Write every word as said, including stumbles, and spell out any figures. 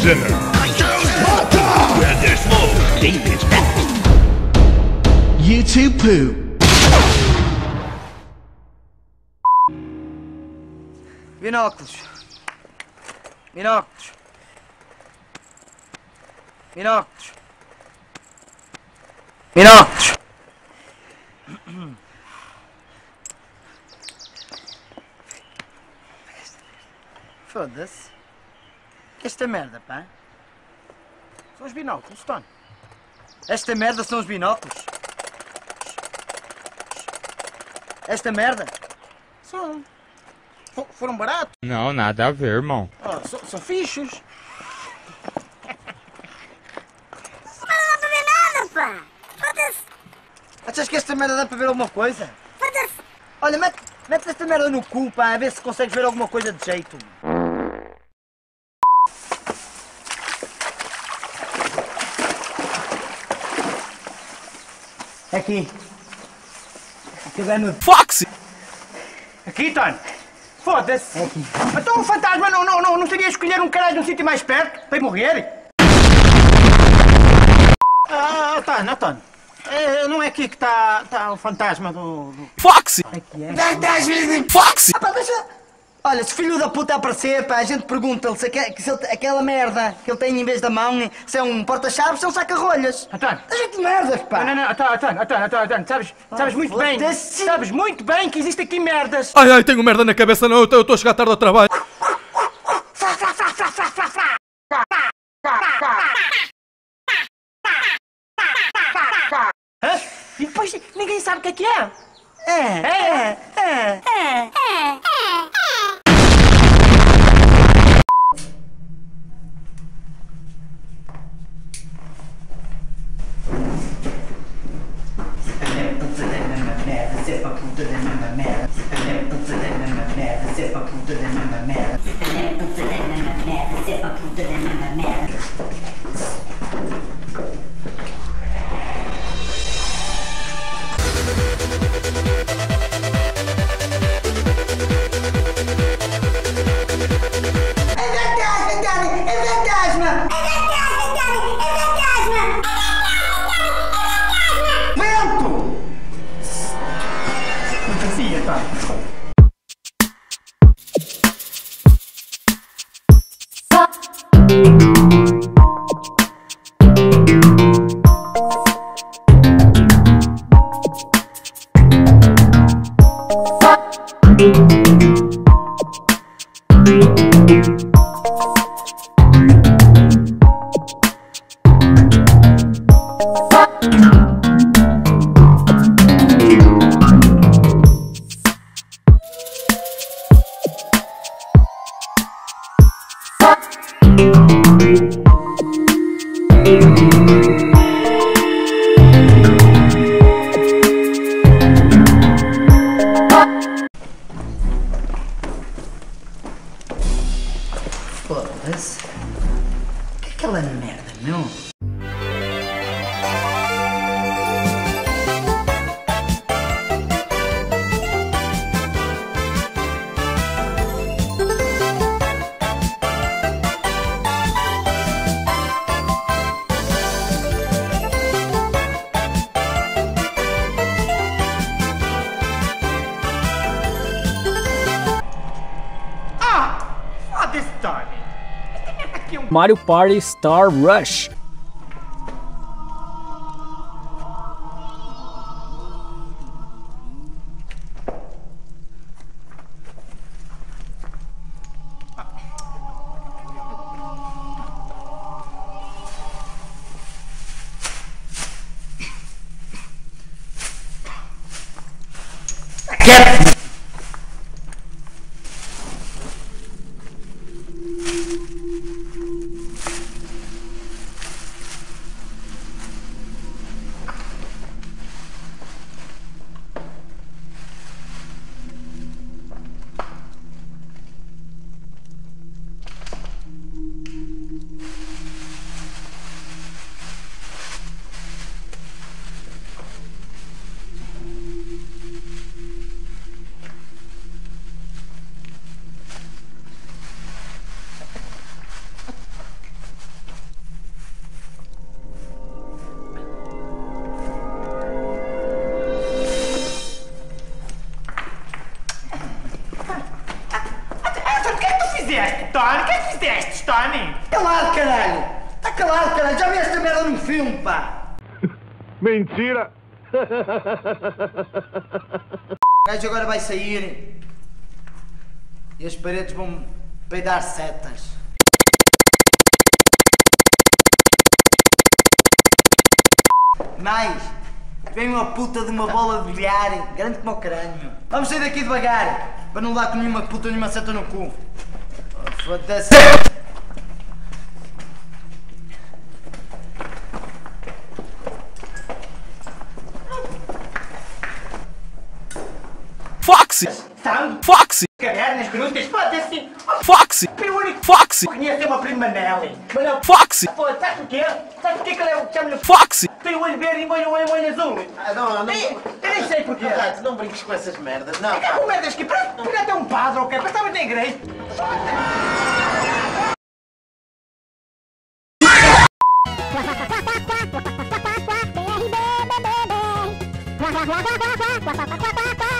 sinner. Where there's smoke, David's back. You two poop. Binóculos. Binóculos. Binóculos. Binóculos. Foda-se. Que esta merda, pá? São os binóculos, Tony. Esta merda são os binóculos. Esta merda? São. F foram baratos. Não, nada a ver, irmão. Oh, são, são fichos. Mas não dá pra ver nada, pá! Foda-se! Achas que esta merda dá para ver alguma coisa? Foda-se! Olha, mete, mete esta merda no cu, pá, a ver se consegues ver alguma coisa de jeito. Aqui. Aqui vai no... Foxy! Aqui, Tony. Foda-se. Aqui. Então o fantasma não, não, não, não sabia escolher um caralho de um sítio mais perto para ir morrer? Ah, Tony, oh, Tony. É, não é aqui que está tá o fantasma do... do... Foxy! Aqui é. Foxy! Ah, pá, deixa... Olha, se o filho da puta aparecer, pá, a gente pergunta-lhe se, aque- se ele- aquela merda que ele tem em vez da mão, se é um porta-chaves, se é um saca-rolhas. António. A gente merdas, pá. Não, não, não, António, António, António, António, António, sabes, sabes muito bem, foda-se. sabes muito bem que existe aqui merdas. Ai, ai, tenho merda na cabeça, não, eu estou a chegar tarde ao trabalho. Hã? E depois ninguém sabe o que é que é. É, é, é. É, é, é. Foda-se. O que é aquela merda, meu? Ah! Foda-se, Tony. Aqui um... Mario Party Star Rush. fizeste, Tony? O que é que fizeste, Tony? Calado, caralho! Tá calado, caralho! Já vi esta merda num filme, pá! Mentira! O gajo agora vai sair e as paredes vão peidar setas. Mais, vem uma puta de uma bola de bilhar, grande como o caralho. Vamos sair daqui devagar, para não dar com nenhuma puta nenhuma seta no cu. Oh, foda-se. Foxy! Sangue, Foxy! cavernas, grutas, foda-se. Foxy! O único Foxy! que conheço é uma prima Nelly. Mas não, Foxy! pô, sabes porquê? Sabes porquê que ele é o que chama-lhe Foxy! Tem o olho verde e molho o olho olho azul. Ah, não, não. Eu nem sei porquê. Gato, não brinques com essas merdas, não. É com merdas que podia até um padre ou o quê? Passava na igreja. B R B B B B.